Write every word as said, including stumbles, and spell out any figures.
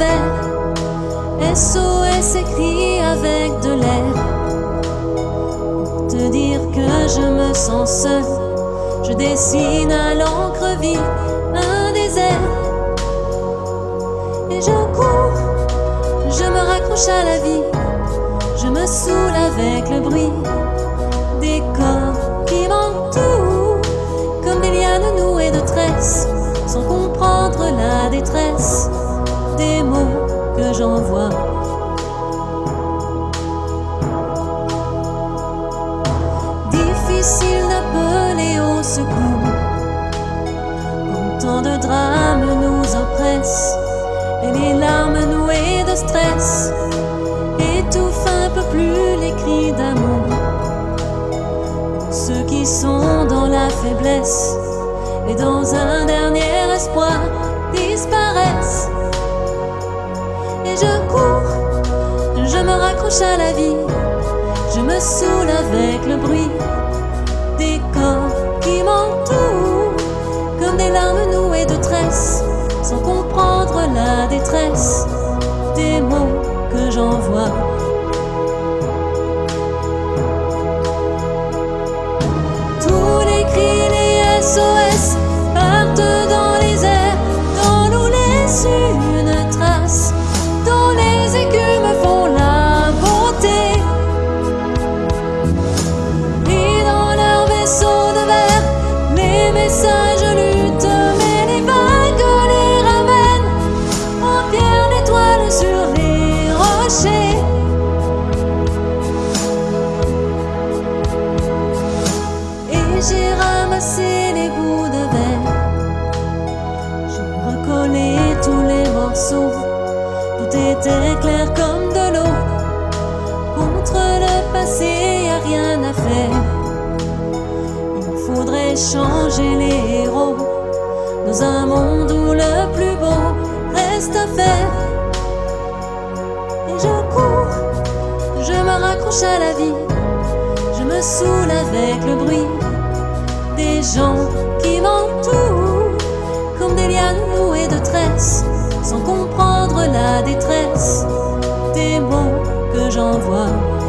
verre. S O S écrit avec de l'air. Pour te dire que je me sens seule, je dessine à l'encre vive un désert. Et je cours, je me raccroche à la vie, je me saoule avec le bruit des corps qui m'entourent, comme des lianes nouées de tresses, sans comprendre la détresse des mots que j'envoie. Difficile d'appeler au secours quand tant de drames nous oppressent, et les larmes nouées de stress étouffent un peu plus les cris d'amour. Ceux qui sont dans la faiblesse et dans un dernier espoir disparaissent. Et je cours, je me raccroche à la vie, je me saoule avec le bruit des corps qui m'entourent, comme des larmes nouées de tresses, sans comprendre la détresse des mots que j'envoie. Tous les cris, les S O S partent dans les airs, dont nous laissent une trace, dont les écumes font la beauté. Pris dans leur vaisseau de verre, les messages luttent, mais les vagues les ramènent en pierre d'étoiles sur les rochers. Et j'ai ramassé les bouts de verre, j'ai recollé tous les morceaux. Tout était clair comme de l'eau. Contre le passé, y a rien à faire. Il faudrait changer les héros dans un monde où le plus beau reste à faire. Et je cours, je me raccroche à la vie, je me saoule avec le bruit des gens qui m'entourent, comme des lianes nouées de tresses, sans comprendre la détresse des mots que j'envoie.